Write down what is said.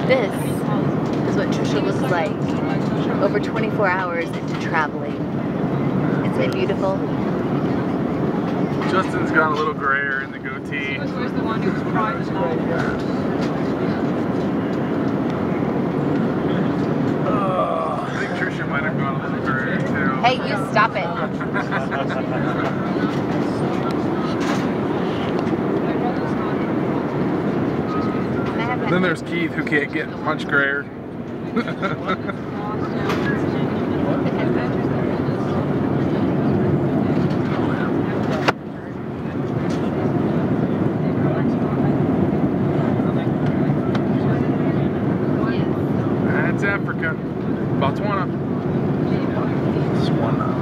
This is what Trisha looks like over 24 hours into traveling. Isn't it beautiful? Justin's got a little grayer in the goatee. This was the one who was private. I think Trisha might have got a little grayer too. Hey, you stop it. Then there's Keith, who can't get much grayer. That's Africa. Botswana. Botswana.